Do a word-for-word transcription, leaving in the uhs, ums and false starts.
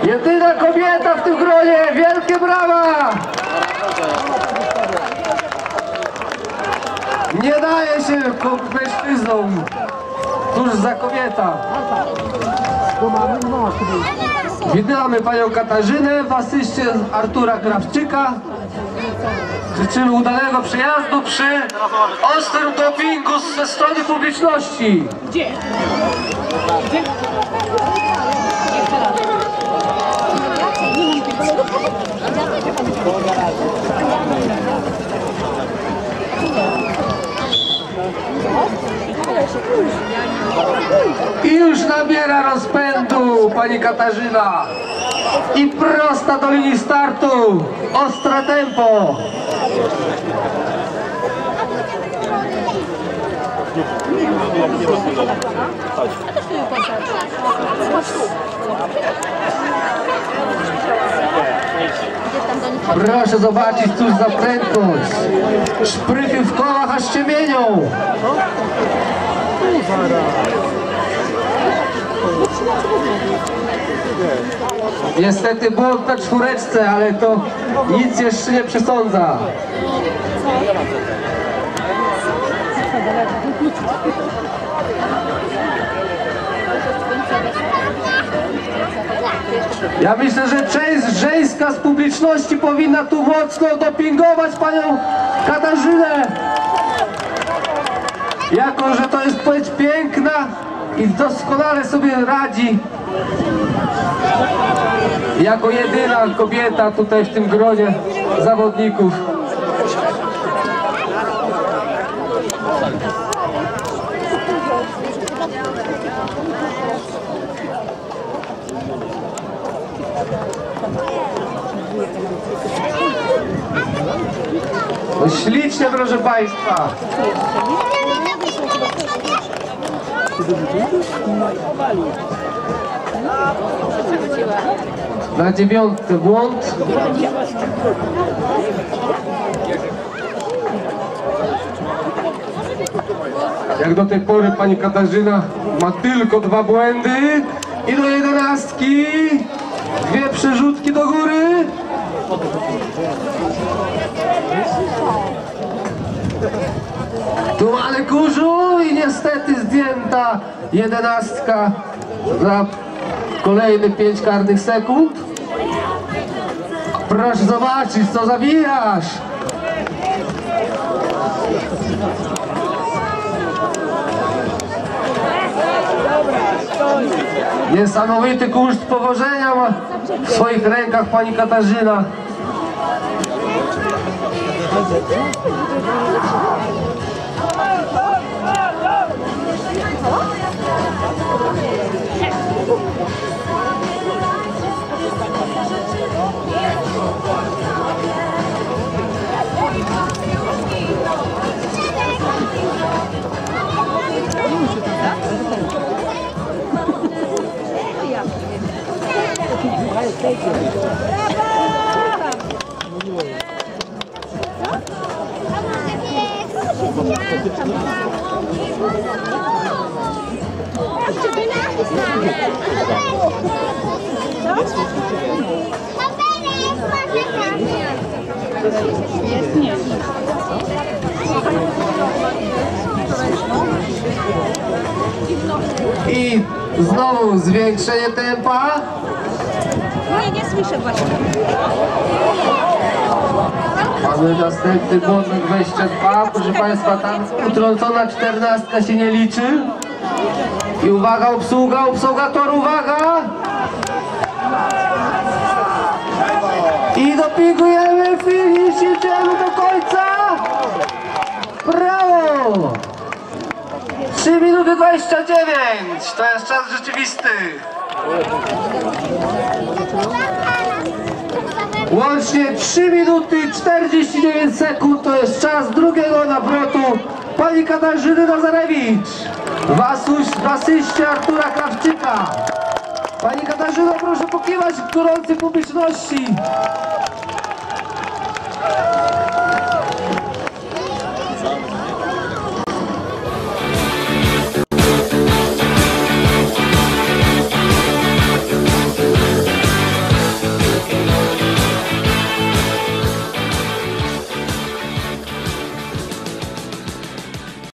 Jedyna kobieta w tym gronie, wielkie brawa! Nie daje się mężczyznom. Cóż za kobieta. Witamy panią Katarzynę w asyście Artura Krawczyka. Życzymy udanego przyjazdu przy ostrym dopingu ze strony publiczności. Gdzie? Gdzie? I już nabiera rozpędu pani Katarzyna. I prosta do linii startu. Ostre tempo. Proszę zobaczyć, cóż za prędkość. Szprychy w kołach aż ciemienią. Niestety błąd na czwóreczce, ale to nic jeszcze nie przesądza. Ja myślę, że część żeńska z publiczności powinna tu mocno dopingować panią Katarzynę. Jako że to jest płeć piękna i doskonale sobie radzi. Jako jedyna kobieta tutaj w tym gronie zawodników. No ślicznie, proszę państwa. Na dziewiątce błąd. Jak do tej pory pani Katarzyna ma tylko dwa błędy. I do jedenastki. Dwie przerzutki do góry. Tu ale kurzu i niestety zdjęta jedenastka za kolejne pięć karnych sekund. Proszę zobaczyć, co zabijasz. Niesamowity kunszt powożenia ma w swoich rękach pani Katarzyna. I znowu zwiększenie tempa. Nie, nie słyszę właśnie. Mamy następny błąd dwadzieścia dwa. Proszę państwa, tam utrącona czternastka się nie liczy. I uwaga, obsługa, obsługa tor, uwaga! I dopingujemy, finish, idziemy do końca! Brawo! trzy minuty dwadzieścia dziewięć, to jest czas rzeczywisty. Łącznie trzy minuty czterdzieści dziewięć sekund, to jest czas drugiego nawrotu pani Katarzyny Nazarewicz w asyście Artura Krawczyka. Pani Katarzyno, proszę pokiwać gorącej publiczności.